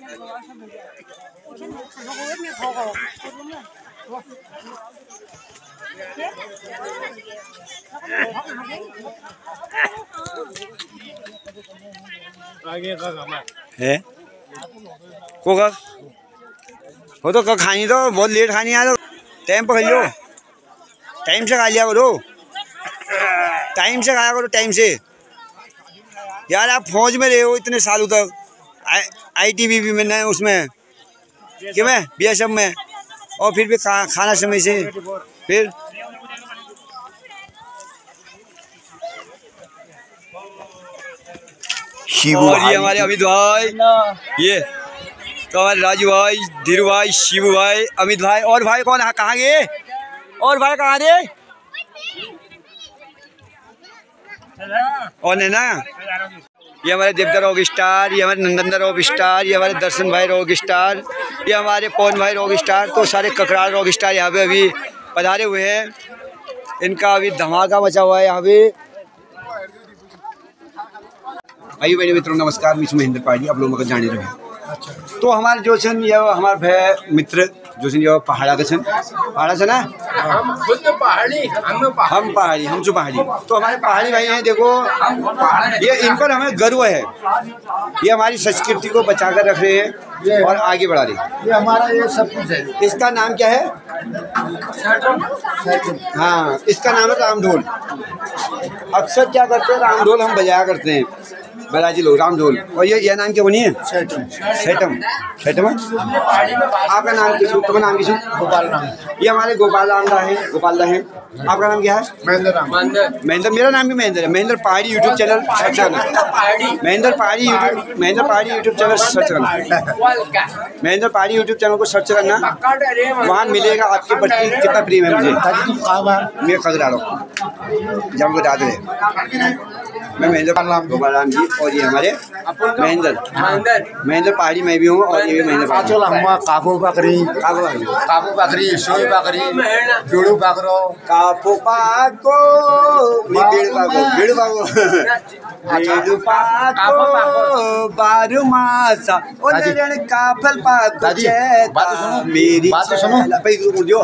है को का वो तो खानी तो बहुत लेट खानी है, तो टाइम पर खा लो, टाइम से खा लिया करो, टाइम से खाया करो, टाइम से। यार आप फौज में रहे हो इतने सालों तक, ITBP में न उसमें क्यों में BSF में, और फिर भी खाना समय से। फिर और ये हमारे अमित भाई, ये तो हमारे राजू भाई, धीरू भाई, शिवू भाई, अमित भाई, और भाई कौन है, कहाँ गए, और भाई कहाँ रे, और है ना, ये हमारे देवदा रॉक स्टार, ये हमारे नंदन रॉक स्टार, ये हमारे दर्शन भाई रॉक स्टार, ये हमारे पवन भाई रॉक स्टार, तो सारे ककराल रॉक स्टार यहाँ पे अभी पधारे हुए हैं। इनका अभी धमाका मचा हुआ है यहाँ पे। आइए मेरे मित्रों नमस्कार, मैं महेंद्र पाड़ी, आप लोग मगर जाने रहे। तो हमारे जो छन ये हमारे भाई मित्र जो छन ये पहाड़ा के छन, पहाड़ा से ना हम पहाड़ी, हम पहाड़ी, हम जो पहाड़ी, तो हमारे पहाड़ी भाई हैं। देखो ये इन पर हमें गर्व है, ये हमारी संस्कृति को बचा कर रख रहे हैं और आगे बढ़ा रहे हैं। ये हमारा ये सब कुछ है। इसका नाम क्या है? हाँ, इसका नाम है रामढोल। अक्सर क्या करते हैं, रामढोल हम बजाया करते हैं बराजी लोग, रामढोल। और ये नाम क्या बनी है? सेटम। सेटम आपका नाम किस, तुम्हारा नाम किस? गोपाल राम। ये हमारे गोपाल राम है, गोपाल है। आपका नाम क्या है? महेंद्र राम। महेंद्र, मेरा नाम भी महेंद्र है। महेंद्र पहाड़ी यूट्यूब चैनल सर्च करना, महेंद्र पहाड़ी यूट्यूब, महेंद्र पहाड़ी यूट्यूब चैनल सर्च करना, महेंद्र पहाड़ी यूट्यूब चैनल को सर्च करना, वहाँ मिलेगा आपके प्रति कितना प्रेम है मुझे। मैं खजरा रहा हूँ जब बता दे, मैं महेंद्र गोपाल राम जी, और ये हमारे महेंद्र पहाड़ी मैं भी हूँ, और ये महेंद्र कापू बकरी, कापू बकरी, सोई बकरी, जुड़ू बकरो, कापू पाको, बीड़ पाको, बीड़ पाको, बीड़ पाको, बारू मासा, और नरण काफल पाको, चेता मेरी चेला, पैदू मुझो।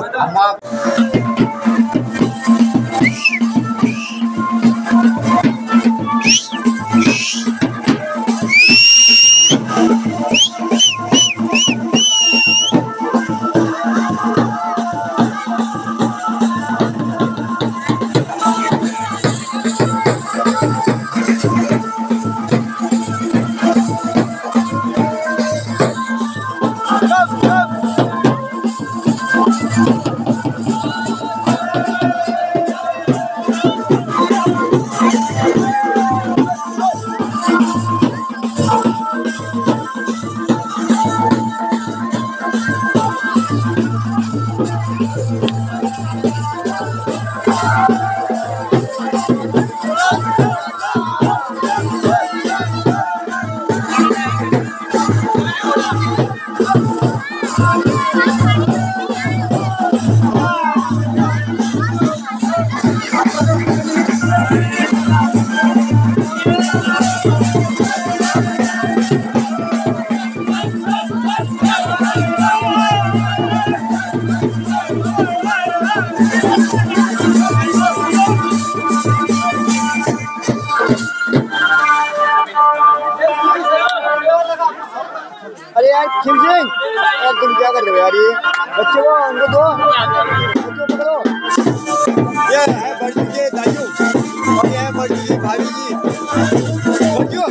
अरे यार खिम सिंह, तुम क्या कर रहे हो यार? ये बच्चे को उनको दो, बच्चों पकड़ो। ये है बड़ू के दाजू, और ये है बड़ू की भाभी जी। बच्चों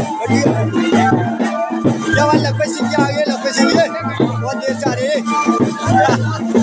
क्या वाला लप्पे सिंह के आगे, लप्पे सिंह के बहुत देर से आ रहे।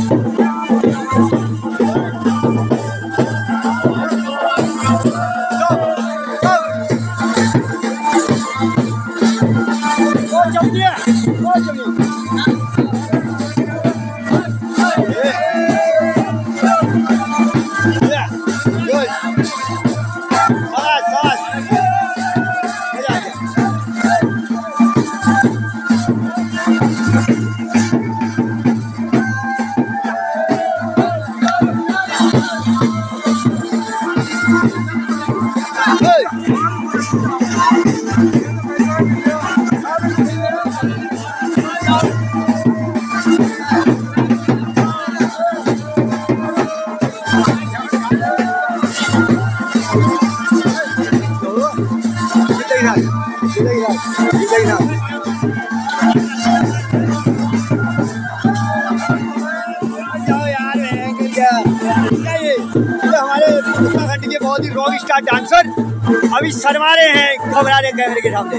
चार डांसर अभी शर्मा रहे हैं, घबरा रहे कैमरे के सामने।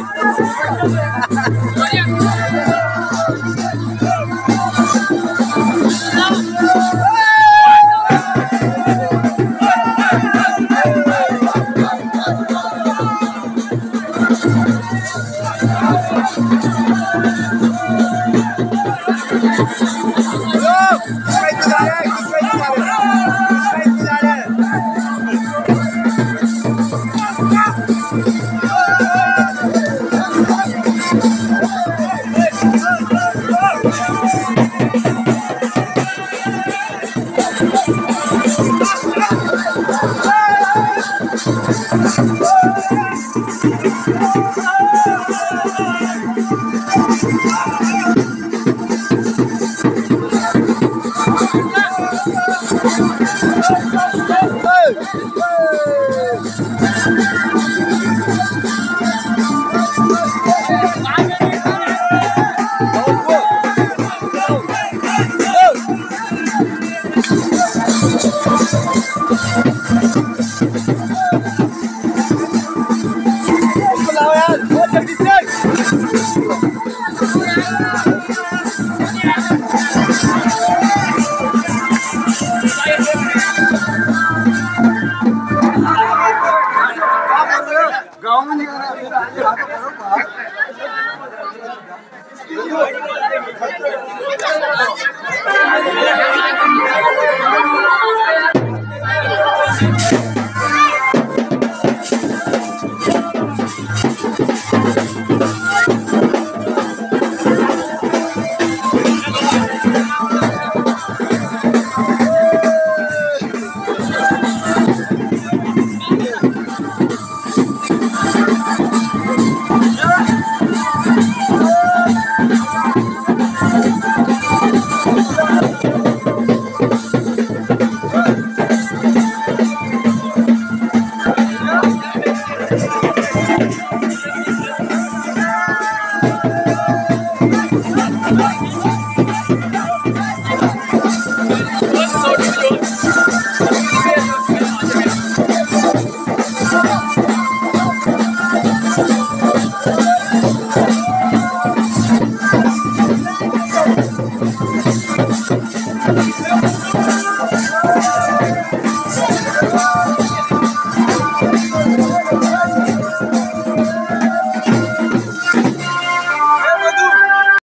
गाँव में निकल